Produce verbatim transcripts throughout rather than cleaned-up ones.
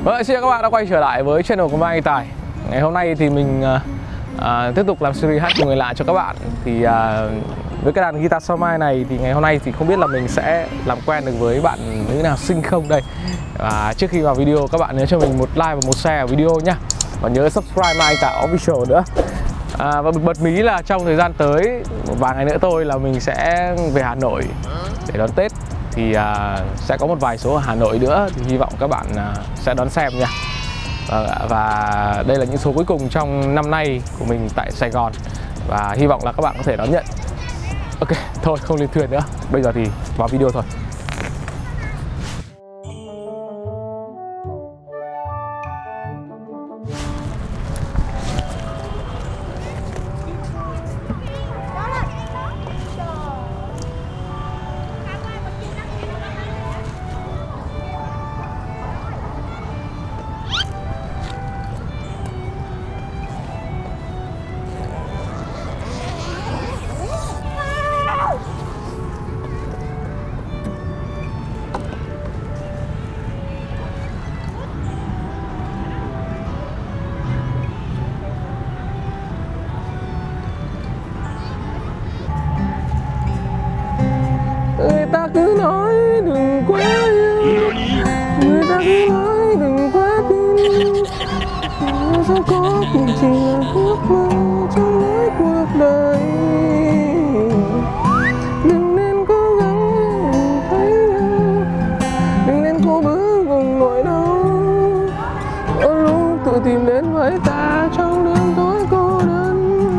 Vâng, xin chào các bạn đã quay trở lại với channel của Mai Tài. Ngày hôm nay thì mình à, tiếp tục làm series hát cùng người lạ cho các bạn. Thì à, với cái đàn guitar sao mai này thì ngày hôm nay thì không biết là mình sẽ làm quen được với bạn nữ nào xinh không đây. Và trước khi vào video các bạn nhớ cho mình một like và một share ở video nhá. Và nhớ subscribe Mai Tài Official nữa. À, và bật mí là trong thời gian tới một vài ngày nữa thôi là mình sẽ về Hà Nội để đón Tết. Thì à, sẽ có một vài số ở Hà Nội nữa thì hy vọng các bạn à, sẽ đón xem nha. Và, và đây là những số cuối cùng trong năm nay của mình tại Sài Gòn. Và hy vọng là các bạn có thể đón nhận. Ok, thôi không lên thuyền nữa. Bây giờ thì vào video thôi. Người ta cứ nói đừng quá yêu, người ta cứ nói đừng quá tin, sao có cũng chỉ là ước mơ trong mỗi cuộc đời. Đừng nên cố gắng thấy nhau, đừng nên cố bước cùng nỗi đau, đôi lúc tự tìm đến với ta trong đêm tối cô đơn.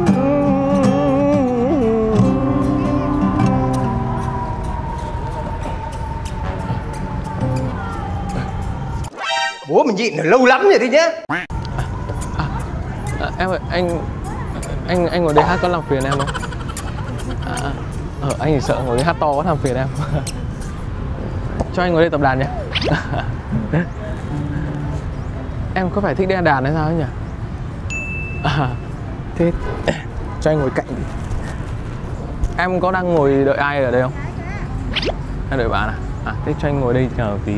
Bố mình nhịn được lâu lắm rồi đấy nhá. À, à, em ơi, anh anh anh ngồi đây hát có làm phiền em không? À, ờ, anh chỉ sợ ngồi đây hát to có làm phiền em. Cho anh ngồi đây tập đàn nhé. Em có phải thích đàn đàn hay sao ấy nhỉ? À, thế cho anh ngồi cạnh đi. Em có đang ngồi đợi ai ở đây không? Em đợi bạn à? À, thế cho anh ngồi đây chờ một tí.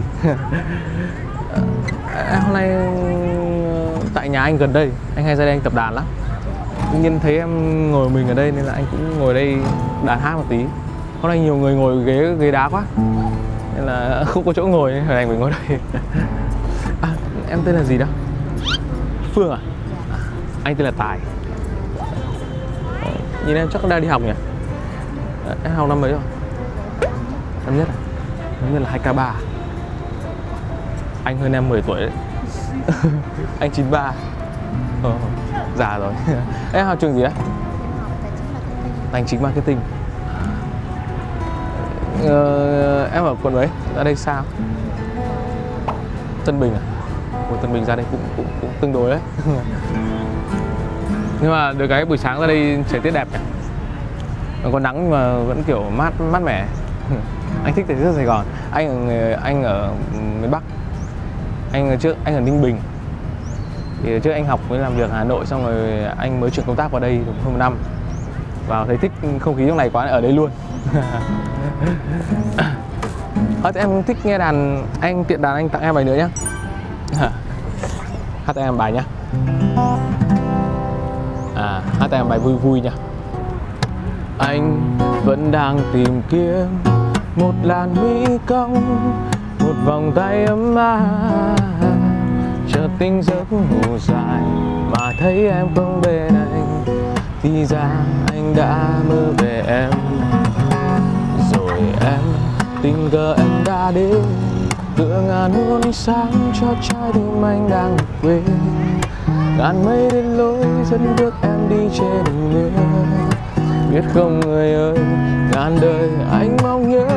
À, hôm nay tại nhà anh gần đây, anh hay ra đây anh tập đàn lắm. Tự nhiên thấy em ngồi mình ở đây nên là anh cũng ngồi đây đàn hát một tí. Hôm nay nhiều người ngồi ghế ghế đá quá nên là không có chỗ ngồi nên anh phải ngồi đây. À, em tên là gì đó? Phương à? À, anh tên là Tài. À, nhìn em chắc đang đi học nhỉ? À, em học năm mấy rồi? Năm nhất à? Năm nhất là hai k ba. Anh hơn em mười tuổi đấy. Anh chín ba. Ờ, già rồi. Em học trường gì đấy? Tài chính marketing. Ờ, em ở quận mấy? Ra đây sao? Tân Bình à? Ủa, Tân Bình ra đây cũng, cũng, cũng tương đối đấy. Nhưng mà được cái buổi sáng ra đây trời tiết đẹp nhỉ? Nó có nắng nhưng mà vẫn kiểu mát mát mẻ. Anh thích thời tiết Sài Gòn. Anh ở, anh ở miền Bắc. Anh ở trước anh ở Ninh Bình. Thì trước anh học mới làm việc ở Hà Nội xong rồi anh mới chuyển công tác vào đây được hơn một năm. Vào thấy thích không khí trong này quá ở đây luôn. Ờ, em thích nghe đàn, anh tiện đàn anh tặng em bài nữa nhá. Hát em bài nhá. À, hát em bài vui vui nhá. Anh vẫn đang tìm kiếm một làn mi cong, một vòng tay ấm áp, chợt tỉnh giấc ngủ dài mà thấy em không bên anh, thì ra anh đã mơ về em. Rồi em tình cờ em đã đến, tựa ngàn muôn sáng cho trái tim anh đang quên. Ngàn mây đến lối dẫn bước em đi trên đường, biết không người ơi, ngàn đời anh mong nhớ.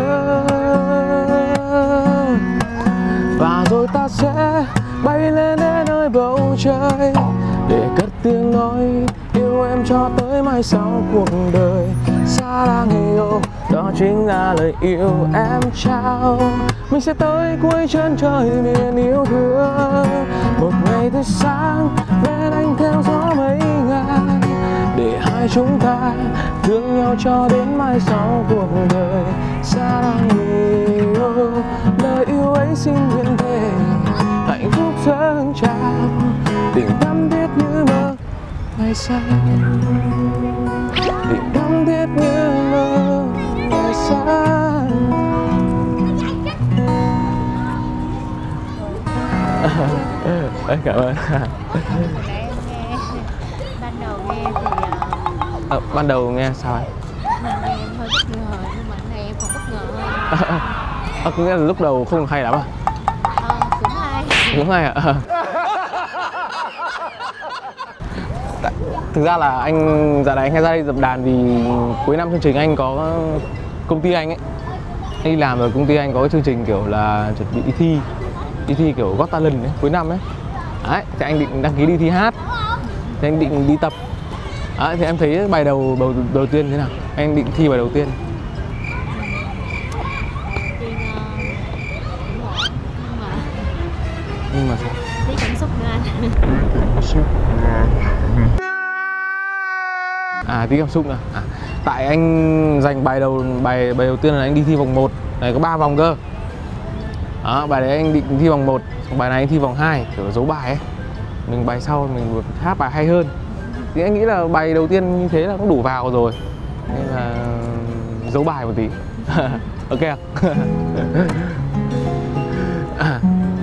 Và rồi ta sẽ bay lên đến nơi bầu trời để cất tiếng nói yêu em cho tới mai sau cuộc đời. Sarangeyo, đó chính là lời yêu em trao. Mình sẽ tới cuối chân trời miền yêu thương. Một ngày tươi sáng bên anh theo gió mây ngàn, để hai chúng ta thương nhau cho đến mai sau cuộc đời. Sarangeyo, lời yêu ấy xin nguyện thề hạnh phúc sẽ đón chào tình thắm thiết như mơ ngày xa, tình thắm thiết như mơ ngày xa. Đấy, cảm ơn. Ban đầu nghe thì uh, à, ban đầu nghe sao anh? nghe em hơi bất ngờ, nhưng mà hôm nay em còn bất ngờ hơn. À, có nghĩa là lúc đầu không hay lắm à? Ờ, cũng hay. Cũng hay ạ. À? Thực ra là anh dạo này anh hay ra đây dập đàn vì cuối năm chương trình anh có công ty anh ấy, anh đi làm ở công ty anh có cái chương trình kiểu là chuẩn bị đi thi, đi thi kiểu Got Talent ấy, cuối năm ấy. Đấy, thì anh định đăng ký đi thi hát, thì anh định đi tập. Đấy, thì em thấy bài đầu đầu, đầu tiên thế nào? Anh định thi bài đầu tiên. Tiên uh, cũng ổn, nhưng mà Nhưng mà sao? tí cảm xúc nữa anh. À, tí cảm xúc nữa. À, tại anh dành bài đầu bài bài đầu tiên là anh đi thi vòng một, này có ba vòng cơ. Đó, bài đấy anh định thi vòng một, bài này anh thi vòng hai, kiểu giấu bài ấy. Mình bài sau mình vừa hát bài hay hơn. Thì anh nghĩ là bài đầu tiên như thế là cũng đủ vào rồi. Nên là giấu bài một tí. Ok à? À.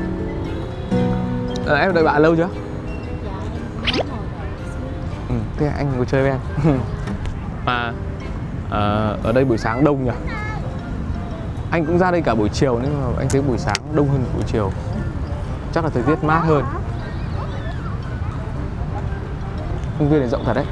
À, em đợi bạn lâu chưa? Dạ, em cũng ngồi đợi xíu. Ừ, thế anh ngồi chơi với em. Mà à, ở đây buổi sáng đông nhỉ? Anh cũng ra đây cả buổi chiều nhưng mà anh thấy buổi sáng đông hơn buổi chiều. Chắc là thời tiết mát hơn. Công viên này rộng thật đấy.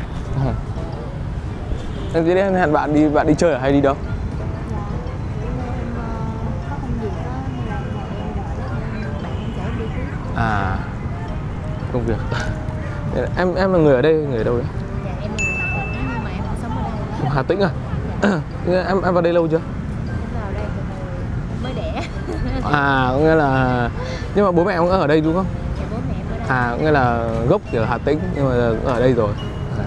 Em thấy em hẹn bạn đi bạn đi chơi ở hay đi đâu? Dạ, em uh, có công việc đó nên là ngồi em đợi nên bạn em chở em đi tiếp. À, công việc. Em em là người ở đây, người ở đâu đấy? Dạ, em là người Hà Tĩnh nhưng mà em cũng sống ở đây. Hà Tĩnh à? Dạ. em em vào đây lâu chưa? Em vào đây từ hồi em mới đẻ. À, có nghĩa là nhưng mà bố mẹ cũng ở đây đúng không? Dạ, bố mẹ em ở đây. À, có nghĩa là gốc thì ở Hà Tĩnh nhưng mà ở đây rồi.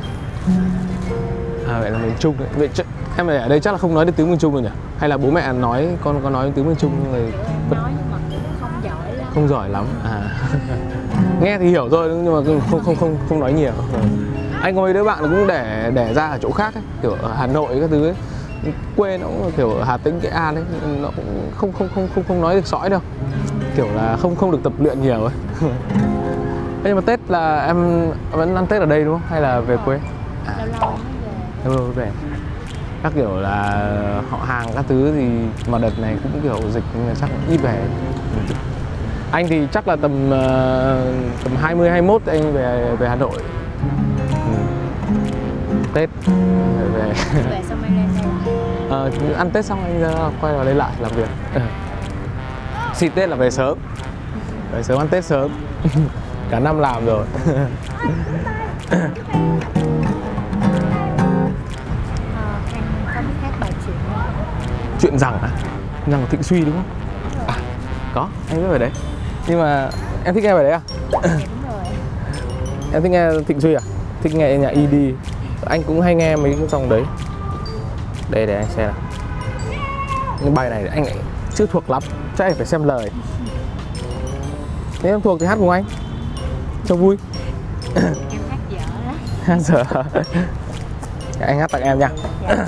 À, vậy là miền Trung đấy. Vậy ch- em ở đây chắc là không nói được tiếng miền Trung rồi nhỉ? Hay là bố mẹ nói con có nói tiếng miền Trung nhưng mà Kiểu em nói nhưng mà kiểu không giỏi lắm. không giỏi lắm. À. Nghe thì hiểu rồi nhưng mà không không không không nói nhiều. Anh có mấy đứa bạn cũng đẻ đẻ ra ở chỗ khác ấy, kiểu ở Hà Nội các thứ ấy. Quê nó cũng kiểu ở Hà Tĩnh, Nghệ An ấy, nó cũng không không không không không nói được sõi đâu. Kiểu là không không được tập luyện nhiều ấy. Thế nhưng mà Tết là em vẫn ăn Tết ở đây đúng không? Hay là về quê? À, Lâu lâu mới về. lâu lâu về. Các kiểu là họ hàng các thứ thì mà đợt này cũng kiểu dịch nhưng mà chắc cũng ít về. Anh thì chắc là tầm uh, tầm hai mươi hai mươi mốt anh về về Hà Nội. Ừ. Tết về về. Về xong rồi lên đây. Ờ, ăn Tết xong anh ra quay vào đây lại làm việc. Xịt Tết là về sớm. Về sớm ăn Tết sớm. Cả năm làm rồi. Ờ, anh có biết hát bài chuyện không? Chuyện rằng à? Rằng Thịnh Suy đúng không? À, có, anh biết bài đấy. Nhưng mà em thích nghe bài đấy à? Dạ đúng rồi. Em thích nghe Thịnh Suy à? Thích nghe nhạc i đê. Anh cũng hay nghe mấy cái dòng đấy. Đây để anh xem nào. Nhưng bài này anh lại chưa thuộc lắm, chắc anh phải xem lời. Nếu em thuộc thì hát cùng anh cho vui. Em hát dở đó. Hát dở. Anh hát tặng em nha. Dạ.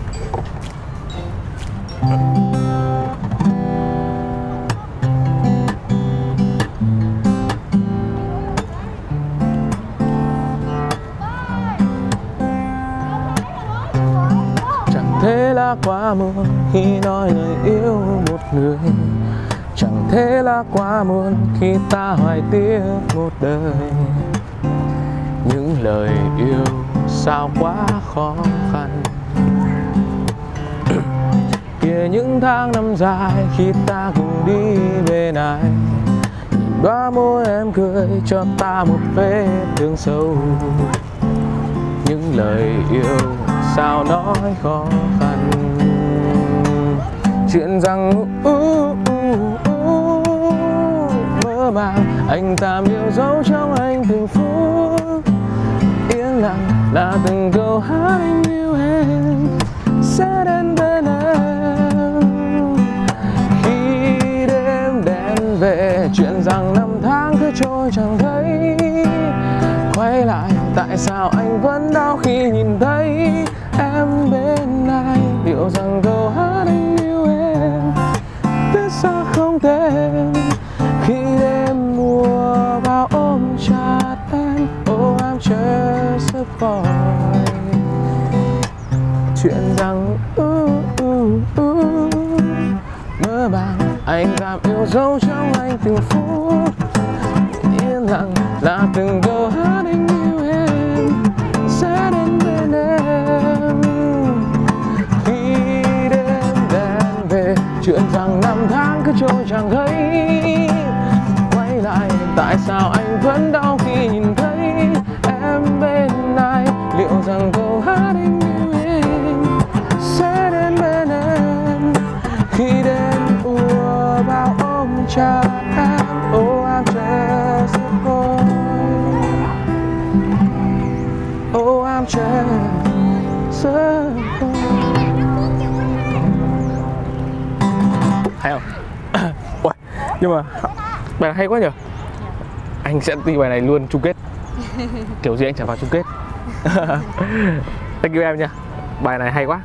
Chẳng thế là quá muộn khi nói lời yêu một người. Chẳng thế là quá muộn khi ta hoài tiếc một đời. Những lời yêu sao quá khó khăn. Kìa những tháng năm dài khi ta cùng đi bên ai. Nhìn đóa môi em cười cho ta một vết thương sâu. Những lời yêu sao nói khó khăn. Chuyện rằng uh, uh, uh, uh, mơ màng anh tạm yêu dấu trong anh từng phút. Yên lặng là từng câu hát anh yêu em sẽ đến bên em. Khi đêm đến về chuyện rằng năm tháng cứ trôi chẳng thấy. Quay lại tại sao anh vẫn đau khi nhìn thấy em bên này. Liệu rằng câu hát anh yêu em biết sao không tên khi đêm mùa vào ôm chặt em. Oh I'm just a boy. Chuyện rằng uh, uh, uh, mơ màng anh dám yêu dấu trong anh từng phút. Yên lặng là từng câu hát anh yêu em sẽ đến bên em. Khi đêm đen về chuyện rằng năm tháng cứ trôi chẳng thấy. Quay lại tại sao anh vẫn đau khi nhìn thấy em bên này. Liệu rằng câu hát anh yêu em sẽ đến bên em. Khi đêm ùa vào ôm chặt em. Oh I'm just a boy. Oh I'm just a boy. Hay không? Ui, nhưng mà bài này hay quá nhỉ. Anh sẽ đi bài này luôn chung kết. Kiểu gì anh chẳng vào chung kết. Thank you em nha. Bài này hay quá.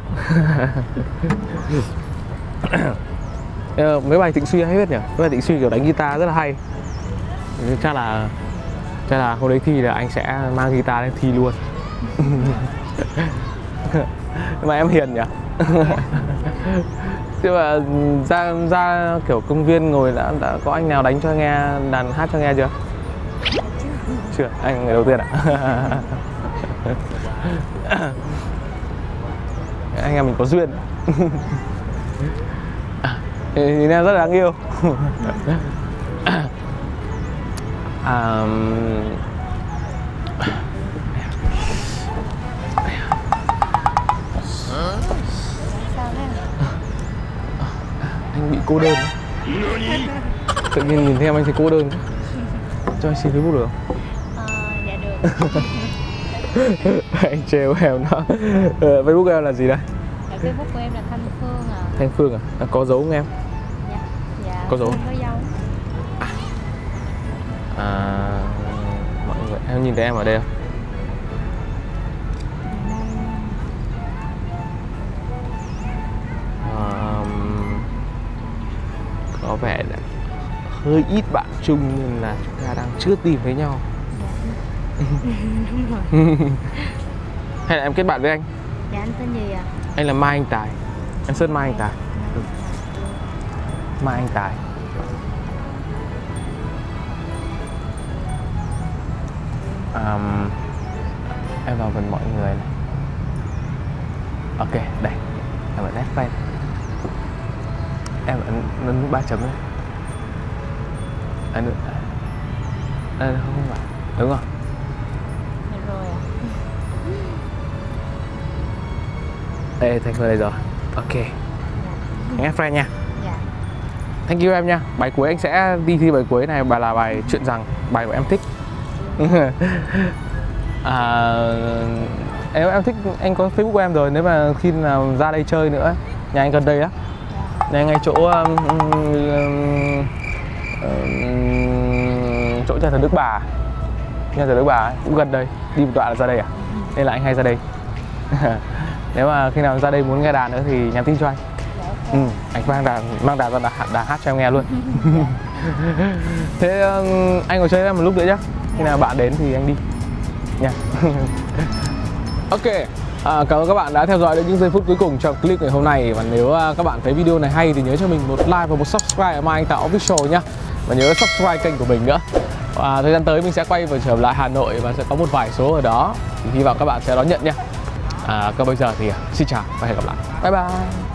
Mấy bài Thịnh Suy hay hết nhỉ. Mấy bài Thịnh Suy kiểu đánh guitar rất là hay. Chắc là Chắc là hôm đấy thi là anh sẽ mang guitar lên thi luôn. Nhưng mà em hiền nhỉ. Nhưng mà ra ra kiểu công viên ngồi đã, đã có anh nào đánh cho nghe, đàn hát cho nghe chưa? Chưa, anh người đầu tiên ạ. Anh em mình có duyên. Nhìn em rất là đáng yêu. À, anh bị cô đơn. Tự nhiên nhìn thấy em anh thấy cô đơn. Cho anh xin Facebook được không? Ờ, dạ được. Anh trêu em đó. Facebook em là gì đây? Dạ, Facebook của em là Thanh Phương à. Thanh Phương à? Có dấu không em? Dạ, dạ có dấu. Không có dấu. À, mọi người, em nhìn thấy em ở đây không? À, có vẻ là hơi ít bạn chung nên là chúng ta đang chưa tìm thấy nhau. Đúng rồi. Hay là em kết bạn với anh? Dạ anh tên gì ạ? Anh là Mai Anh Tài. Em search Mai Anh Tài. Mai Anh Tài. Um, em vào gần mọi người này. Ok, đây. Em ấn F fan. Em ấn ấn ba chấm này. Anh ấn. À, không không phải. Đúng không? Dạ rồi ạ. Ê, Thanh Phương đây rồi. Ok. Anh F fan nha. Dạ. Thank you em nha. Bài cuối anh sẽ đi thi bài cuối này, bài là bài Chuyện Rằng, bài của em thích. À, em em thích, anh có Facebook của em rồi, nếu mà khi nào ra đây chơi nữa, nhà anh gần đây á. Nhà anh ngay chỗ um, um, um, chỗ nhà thờ Đức Bà. Nhà thờ Đức Bà ấy, cũng gần đây, đi một đoạn là ra đây à. Nên là anh hay ra đây. Nếu mà khi nào ra đây muốn nghe đàn nữa thì nhắn tin cho anh. Ừ, anh mang đàn mang đàn ra đàn, đàn hát cho em nghe luôn. Thế um, anh ngồi chơi với em một lúc nữa nhé. Khi nào bạn đến thì anh đi nha. Ok, à, cảm ơn các bạn đã theo dõi đến những giây phút cuối cùng trong clip ngày hôm nay. Và nếu uh, các bạn thấy video này hay thì nhớ cho mình một like và một subscribe ở Mai Anh Tài Official nhá. Và nhớ subscribe kênh của mình nữa. Và thời gian tới mình sẽ quay và trở lại Hà Nội và sẽ có một vài số ở đó. Thì hy vọng các bạn sẽ đón nhận nha. À, còn bây giờ thì xin chào và hẹn gặp lại. Bye bye.